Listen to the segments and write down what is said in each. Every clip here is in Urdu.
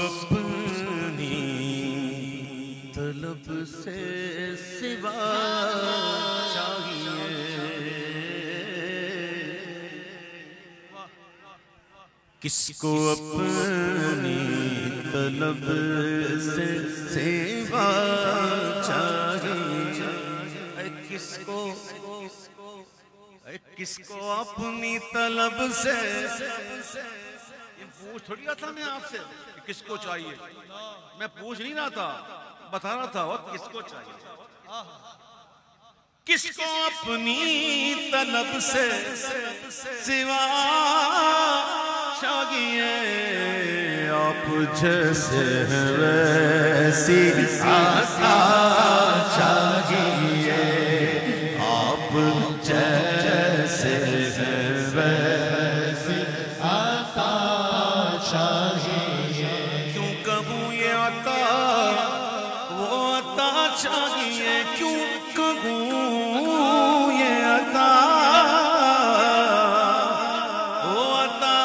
اپنی طلب سے سوا چاہیے، کس کو اپنی طلب سے سوا چاہیے، کس کو اپنی طلب سے، یہ پوچھ تھوڑی رہا تھا میں آپ سے کس کو چاہیے، میں پوچھ نہیں رہا تھا، بتا رہا تھا وقت کس کو چاہیے، کس کو اپنی طلب سے سوا چاہیے، آپ جیسے ہیں ویسی عطا چاہیے، آپ جیسے ہیں ویسی عطا چاہیے، کیوں کہوں یہ عطا وہ عطا چاہیے، کیوں کہوں یہ عطا وہ عطا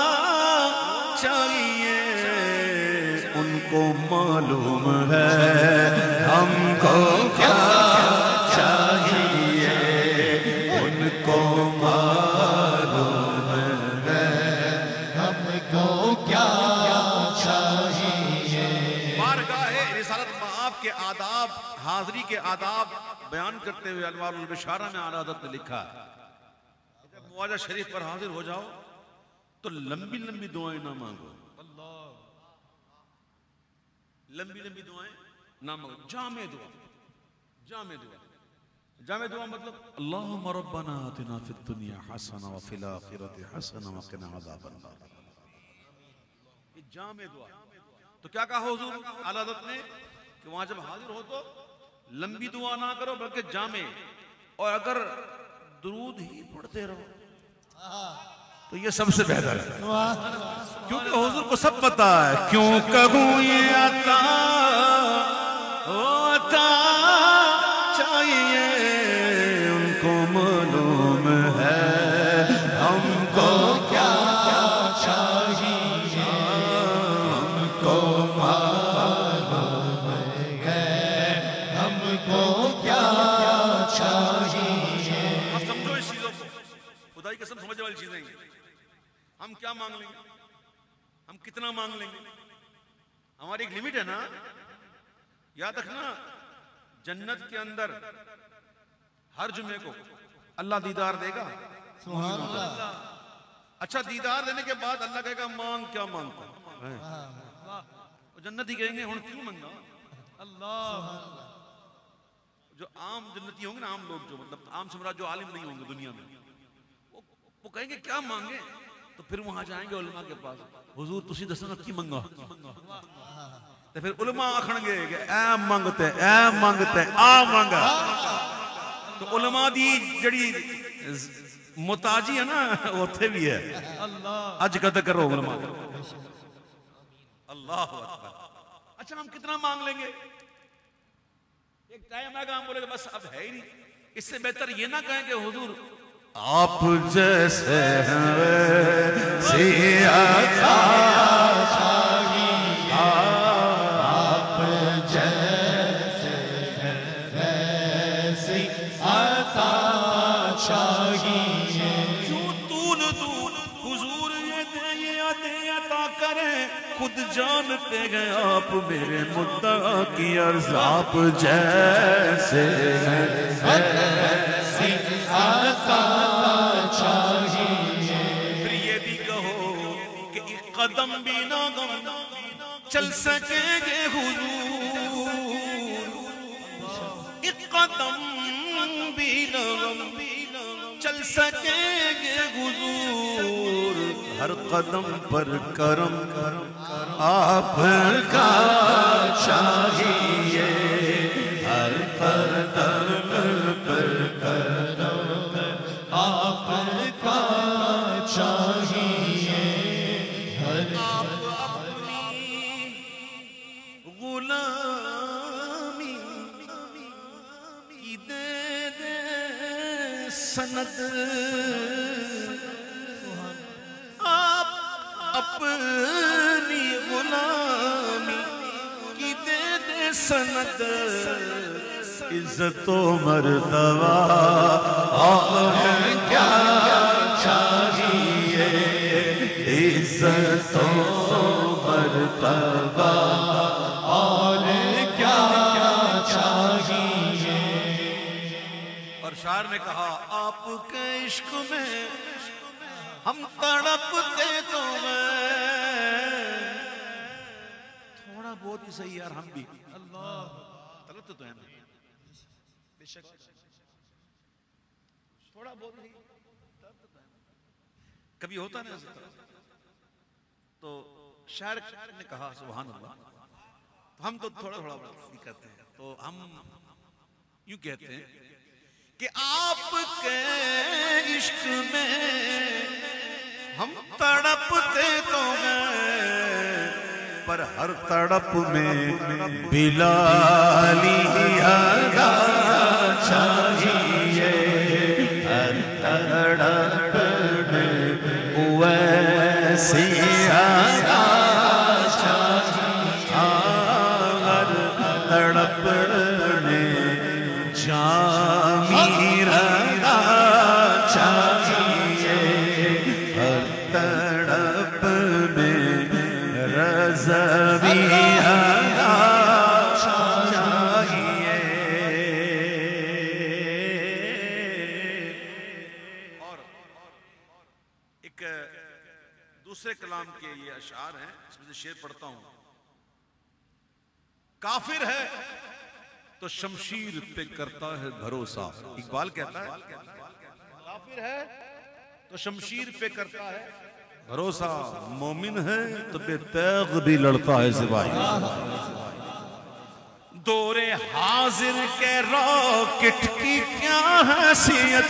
چاہیے، ان کو معلوم ہے ہم کو کیا چاہیے، ان کو معلوم ہے ہم کو کیا چاہیے۔ بارگاہ رسالت مآب کے آداب، حاضری کے آداب بیان کرتے ہوئے انوار البشارہ میں اعلیٰ حضرت نے لکھا ہے، جب مواجہ شریف پر حاضر ہو جاؤ تو لمبی لمبی دعائیں نہ مانگو، لمبی لمبی دعائیں نہ مانگو، جامع دعا، جامع دعا، جامع دعا مطلب اللہم ربنا آتنا فی الدنیا حسنہ وفی الآخرۃ حسنہ وقنا عذاب النار، یہ جامع دعا۔ تو کیا کہا حضور اعلیٰ حضرت نے کہ وہاں جب حاضر ہو تو لمبی دعا نہ کرو بلکہ جامع، اور اگر درود ہی پڑھتے رہو تو یہ سب سے بہتر ہے، کیونکہ حضور کو سب پتا ہے، کیوں کہوں یہ عطا وہ عطا چاہیے، ان کو معلوم ہے ہم کو کیا چاہیے، ہم کو معلوم ہے ہم کو کیا چاہیے۔ اب سمجھو اس چیزوں کو، خدائی قسم سمجھنے والی چیزیں ہیں، ہم کیا مانگ لیں گے، ہم کتنا مانگ لیں گے، ہماری ایک لمٹ ہے نا، یاد رکھنا جنت کے اندر ہر جمعے کو اللہ دیدار دے گا، سبحان اللہ، اچھا دیدار دینے کے بعد اللہ کہے گا مانگ کیا مانگتا ہے، جنتی کہیں گے ہن کیوں منگا، اللہ، جو عام جنتی ہوں گے نا، عام لوگ جو مطلب عام سمرا جو عالم نہیں ہوں گے دنیا میں، وہ کہیں گے کیا مانگے، تو پھر وہاں جائیں گے علماء کے پاس، حضور تسی دسو نا کی منگا، تو پھر علماء آکھن گے کہ اے مانگتے آ مانگا، تو علماء دی جڑی محتاجی ہے نا اوتھے بھی ہے، اج قد کرو علماء، اللہ اکبر۔ اچھا ہم کتنا مانگ لیں گے، ایک ٹائم آئے گا ہم بولے گے بس اب ہے ہی نہیں، اس سے بہتر یہ نہ کہیں کہ حضور آپ جیسے ہیں ویسی عطا چاہیے، آپ جیسے ہیں ویسی عطا چاہیے، کیوں طول حضور یہ دے عطا کریں، خود جانتے ہیں آپ میرے مدعا کی عرض، آپ جیسے ہیں ویسی عطا چاہیے، پھر یہ بھی کہو کہ ایک قدم بھی نہ غم چل سکیں گے حضور، ایک قدم بھی نہ غم چل سکیں گے حضور، ہر قدم پر کرم آپ کا چاہیے، ہر قدم پر کرم آپ کا چاہیے، آپ اپنی غلامی کی دے دے سند، آپ اپنی غلامی سند عزت و مرتبہ اور کیا چاہیے عزت و مرتبہ اور کیا چاہیے اور شاعر نے کہا آپ کے عشق میں ہم تڑپتے تو تھوڑا بہت ہی صحیح یار ہم بھی اللہ تڑپتے تو ہیں نا بے شک تھوڑا بہت ہی کبھی ہوتا نہیں تو شاعر نے کہا سبحان اللہ ہم تو تھوڑا تھوڑا بہت کرتے ہیں تو ہم یوں کہتے ہیں کہ آپ کے عشق میں ہم تڑپتے تو ہیں پر ہر تڑپ میں بلالی ادا چاہیے ہر تڑپ میں ویسی ادا چاہیے ہر تڑپ میں جامی رہا چاہیے ہر تڑپ میں رضوی آنا چاہیے اور ایک دوسرے کلام کے یہ اشعار ہیں اس میں سے شعر پڑھتا ہوں کافر ہے تو شمشیر پہ کرتا ہے بھروسہ اقبال کہتا ہے کافر ہے تو شمشیر پہ کرتا ہے بھروسہ مومن ہے تو بے تیغ بھی لڑتا ہے سپاہی دور حاضر کے راکٹ کی کیا حیثیت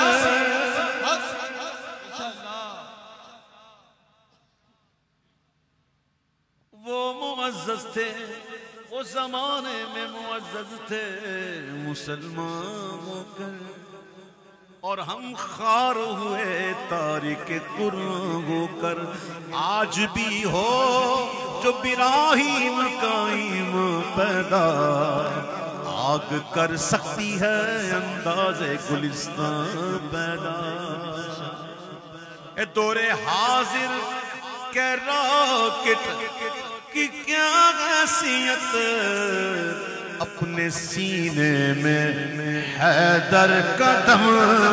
وہ معزز تھے وہ زمانے میں معزز تھے مسلمان ہو کر اور ہم خار ہوئے تارک قرآن ہو کر آج بھی ہو جو براہیم قائم پیدا آگ کر سکتی ہے انداز گلستان پیدا اے دور حاضر کے راکٹ کی کیا حیثیت اپنے سینے میں حیدر کا دم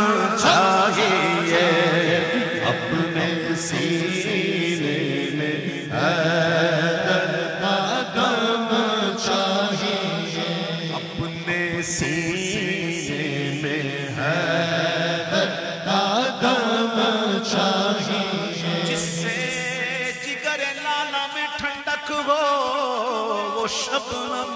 چاہیے اپنے سینے میں حیدر کا دم چاہیے اپنے سینے میں حیدر کا دم چاہیے جس سے جگر لالا میں ٹھنڈک ہو وہ شبنم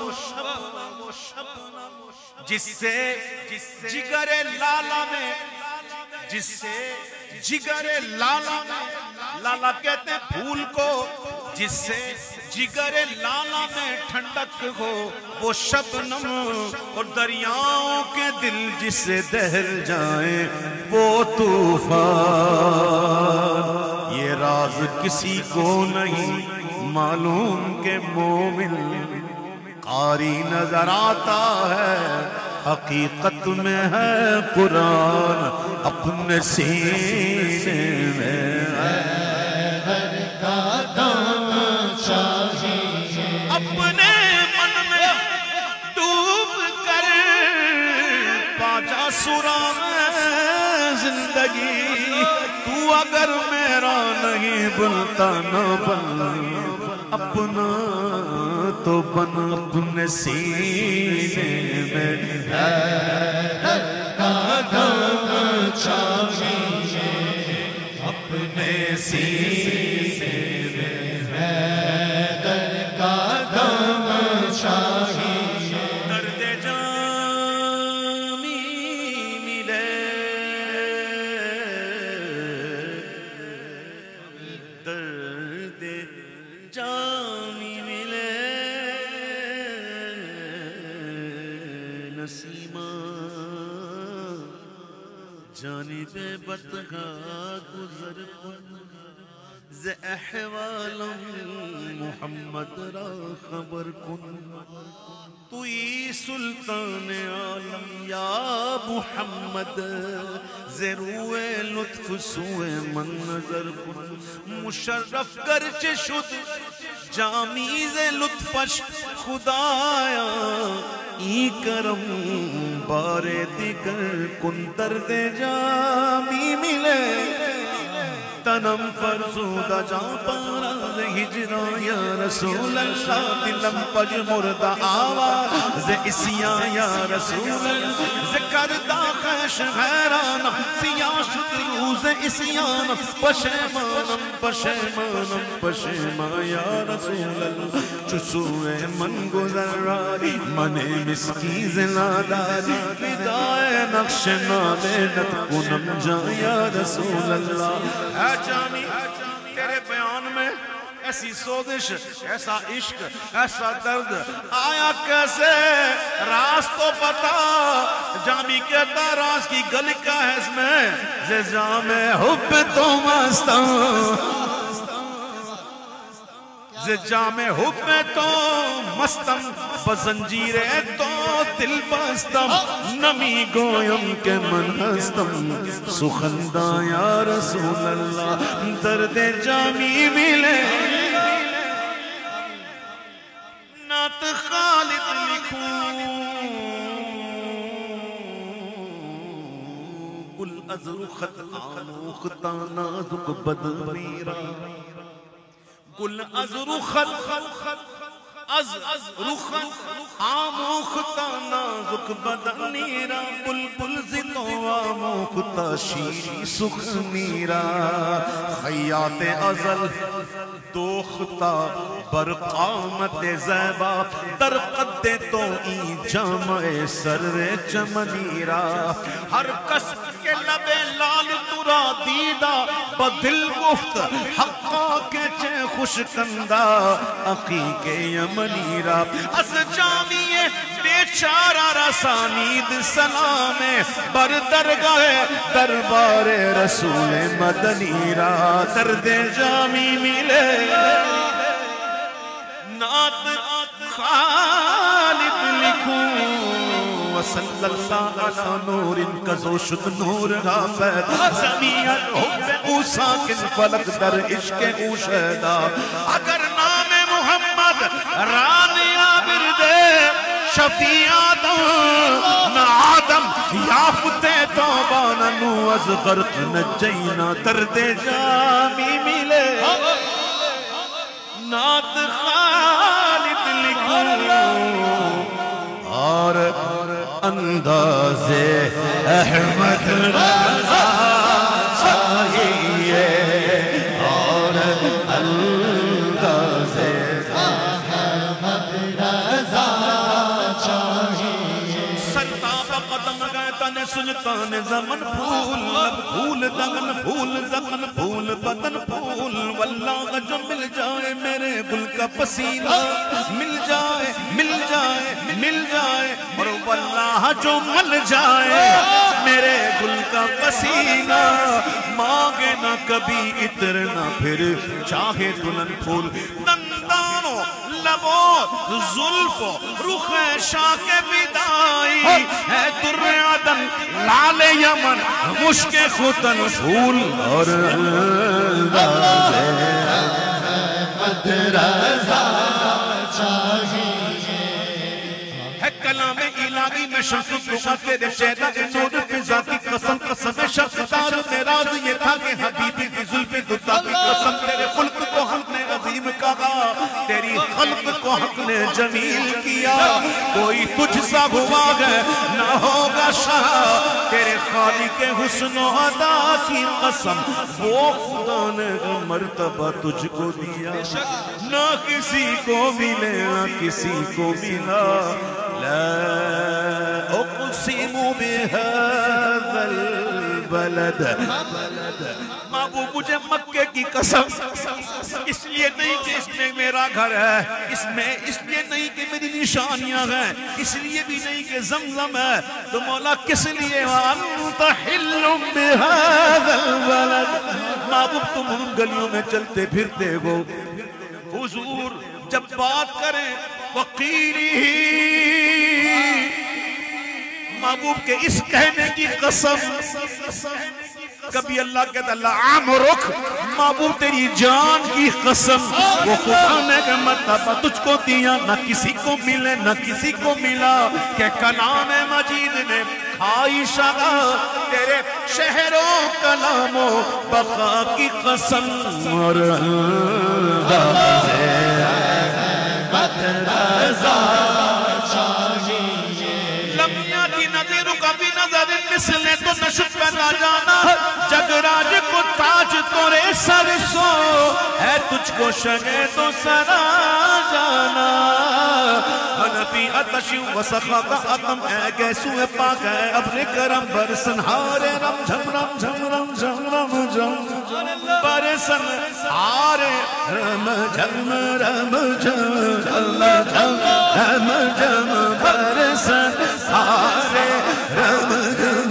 جس سے جگر لالا میں جس سے جگر لالا میں لالا کہتے ہیں پھول کو جس سے جگر لالا میں ٹھنڈک ہو وہ شبنم اور دریاؤں کے دل جس سے دہل جائیں وہ طوفان یہ راز کسی کو نہیں معلوم کہ مومن قاری نظر آتا ہے حقیقت میں ہے قرآن اپنے سینے میں حیدر کا دم چاہیے اپنے من میں ڈوب کر پاجا سورہ میں زندگی تو اگر میرا نہیں بنتا نہ بن اپنا تو بن اپنے سینے میں حیدر کا دم چاہیے اپنے سینے میں حیدر کا دم چاہیے درد جامی ملے درد جامی ملے نسیمہ جانب بطغا گزر ز احوالم محمد را خبر کن توی سلطان عالم یا محمد ز روئے لطف سوئے من نظر کن مشرف گرچہ شد جامیز لطفش خدایا ای کرم بار دیگر کن درد جامی ملے تنم فرزودہ جان پاراز ہجران یا رسول اللہ دلم پج مردہ آواز اسیان یا رسول اللہ ذکردہ خیش غیرانہ سیاشت روز اسیان پشیمانم پشیمانم پشیمان یا رسول اللہ چسوئے من گزر رائی من مسکی زناداری فدائے نقش نامینت کنم جان یا رسول اللہ اے جانی تیرے بیان میں ایسی سوزش ایسا عشق ایسا درد آیا کیسے راز تو پتا جامی کہتا راز کی گلی کا ہے اس میں زی جام حب تو مستم زی جام حب تو مستم بزنجیر تو دل بستم نمی گویم کہ من ہستم سخندہ یا رسول اللہ درد جامی ملے نعت خالد لکھوں گل از رخت آموختا نازک بدن میرا گل از رخت آموختا نازک بدن میرا بلبل زدو آموختا شیری سخ میرا خیات ازل دوختا بر قامت زیبا در قد تو ای جامع سر چمنیرا ہر کس کے لب لال ترا دیدہ بدل گفت حقا کے چے خوش کندہ عقیق یمنیرا از جامی بیچارہ رسانید سلام بر درگاہ دربار رسول مدنیرا درد جامی ملے نعت خالد لکھوں وصل اللہ علی نور کزو شد نور غافت زمین حب او ساکن فلک در عشق او شہدہ اگر نام محمد رانیا بردے شفیع آدم نا آدم یافتے توبانا نو از غرق نجینا درد جامی ملے نعت خالد لکھوں اور انداز احمد رضا چاہیے اور انداز احمد رضا چاہیے سرطاب قدم گئے تن سلطان زمن پھول دگن پھول زخن پھول بدن پھول واللہ جو مل جائے میرے گل کا پسینہ مل جائے مل جائے مل جائے اور واللہ جو مل جائے میرے گل کا پسینہ مانگے نہ کبھی عطر نہ پھر چاہے دلہن پھول دندانوں لبوں زلف رخ شاک ودائی ہے در عدن لال یمن مشک ختن پھول اور انداز احمد رضا چاہیے ہے کلام الہی میں شمس دعا تیرے شہدہ نور فضا کی قسم قسم شخصدار میراز یہ تھا کہ حبیبی کی ظلف دتا کی قسم تیرے خلق کو حق نے عظیم کہا تیری خلق کو حق نے جمیل کیا کوئی تجھ سا ہوا ہے نہ ہوگا شاہ تیرے خالق حسن و عطا کی قسم وہ خدا نے مرتبہ تجھ کو دیا نہ کسی کو ملے نہ کسی کو ملا لا اقسم بهذا البلد ما ابو مجھے مکے کی قسم اس لیے نہیں کہ اس میں میرا گھر ہے، اس لیے نہیں کہ میری نشانیاں ہیں، اس لیے بھی نہیں کہ زمزم ہے، تو مولا کس لیے وَأَنْتَ حِلٌّ بِهَذَا الْبَلَدِ، محبوب تم ان گلیوں میں چلتے پھرتے ہو، حضور جب بات کریں وَقِيلِهِ، محبوب کے اس کہنے کی قسم، کبھی اللہ کہتا اللہ عمرک، محبوب تیری جان کی قسم، وہ خدا نے کہ مرتبہ تجھ کو دیا نہ کسی کو ملے نہ کسی کو ملا، کہ کلام مجید نے کھائی شگا تیرے شہر و کلام و بقا کی قسم، اور اللہ مثلے تو نشد پیدا جانا، جگ راج کو تاج تورے سر سو، ہے تجھ کو شگے تو سرا جانا، حنفی اتش و سخا کا عتم اے گیسو پاک ہے اپنے کرم برسن ہارے رم جھم رم جھم رم جھم رم جھم برسن ہارے رم جھم رم جھم اللہ جھم رم جھم برسن ہارے رم جھم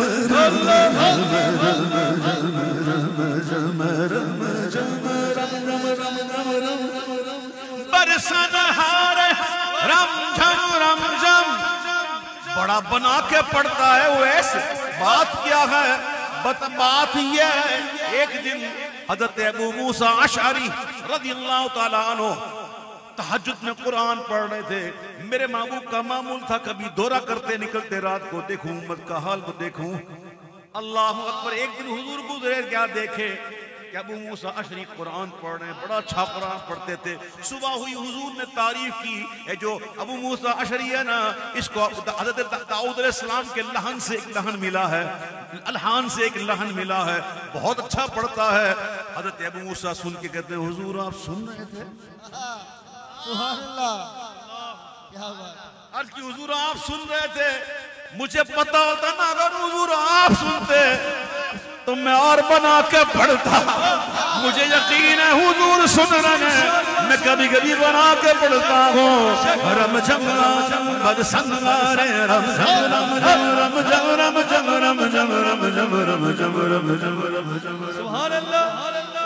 برسن ہارے رم جھم رم جھم، بڑا بنا کے پڑھتا ہے وہ ایسے، بات کیا ہے؟ بات یہ ہے ایک دن حضرت ابو موسیٰ اشعری رضی اللہ تعالیٰ عنہ تہجد میں قرآن پڑھ رہے تھے، میرے محبوب کا معمول تھا کبھی دورہ کرتے نکلتے رات کو دیکھوں امت کا حال کو دیکھوں، اللہ اکبر، ایک دن حضور گزرے کیا دیکھے کہ ابو موسیٰ اشعری قرآن پڑھ رہے ہیں، بڑا اچھا قرآن پڑھتے تھے، صبح ہوئی حضور نے تعریف کی، اے جو ابو موسیٰ اشعری ہے نا، اس کو حضرت داؤد علیہ السلام کے لحن سے ایک لحن ملا ہے، الحان سے ایک لحن ملا ہے، بہت اچھا پڑھتا ہے۔ حضرت ابو موسیٰ سن کے کہتے ہیں حضور آپ سن رہے تھے؟ سبحان اللہ، کیا بات، عرض کی حضور آپ سن رہے تھے، مجھے پتا ہوتا نا اگر حضور آپ سنتے تو میں اور بنا کے پڑھتا، مجھے یقین ہے حضور سن رہے ہیں، میں کبھی کبھی بنا کے پڑھتا ہوں، رم جم رم بد سنگارے رم جم رم جم رم جم رم جم رم جم رم جم رم جم رم جم، سبحان اللہ،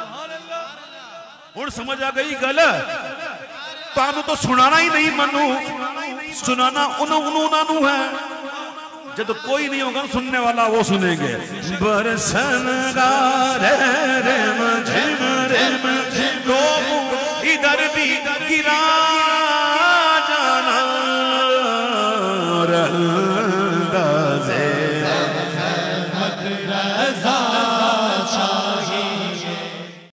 اور سمجھ آ گئی گل تانوں تو سنانا ہی نہیں منو، سنانا انہوں ہے، جب کوئی نہیں ہوگا سننے والا وہ سنیں گے، برسن گارے رم جھم رم جھم، ادھر بھی گرا